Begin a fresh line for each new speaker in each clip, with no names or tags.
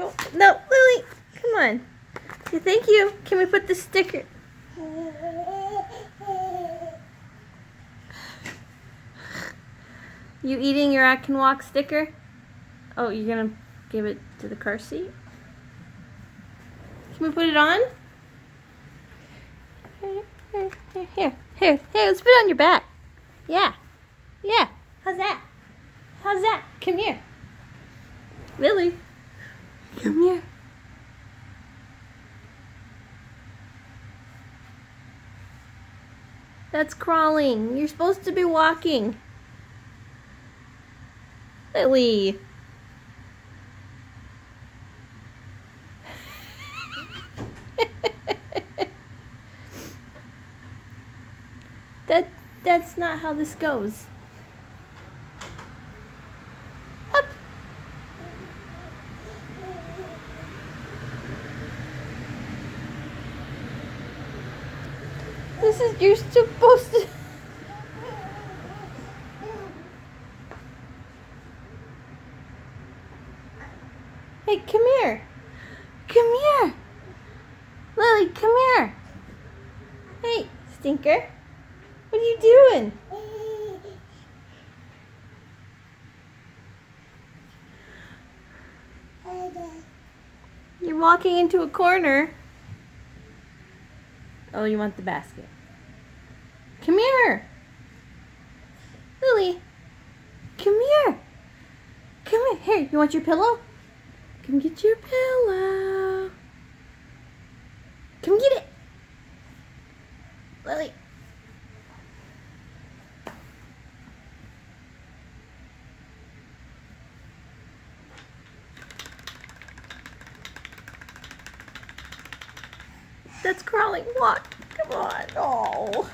No, no, Lily, come on. Okay, thank you. Can we put the sticker? You eating your I Can Walk sticker? Oh, you're gonna give it to the car seat? Can we put it on? Here, let's put it on your back. Yeah. How's that? Come here. Lily, come here. That's crawling. You're supposed to be walking. Lily. That's not how this goes. Up. You're supposed to. Hey, come here. Lily, come here. Hey, stinker. What are you doing? You're walking into a corner. Oh, you want the basket. Come here. Lily, come here. Here, you want your pillow? Come get your pillow. Come get it. Lily. That's crawling. Walk. Come on. Oh.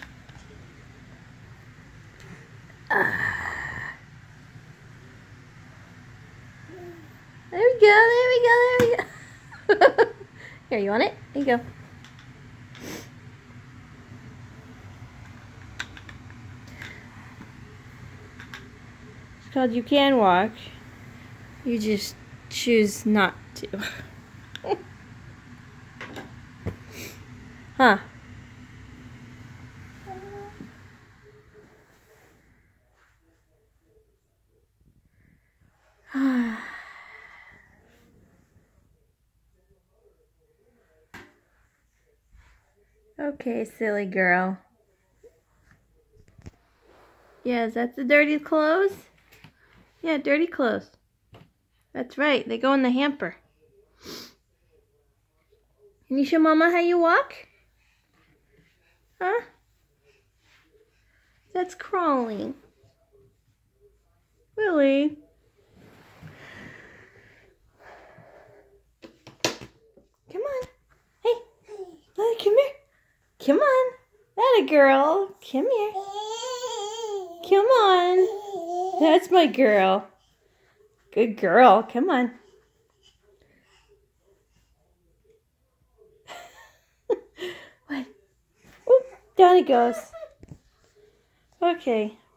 There we go. Here, you want it? There you go. It's called You Can Walk. You just choose not to. Huh? Okay, silly girl. Yeah, is that the dirty clothes? Yeah, dirty clothes. That's right, they go in the hamper. Can you show Mama how you walk? Huh? That's crawling. Really? Come on. Hey, Lily, come here. Come on. That a girl. Come here. Come on. That's my girl. Good girl. Come on. What? Oop, down it goes. Okay.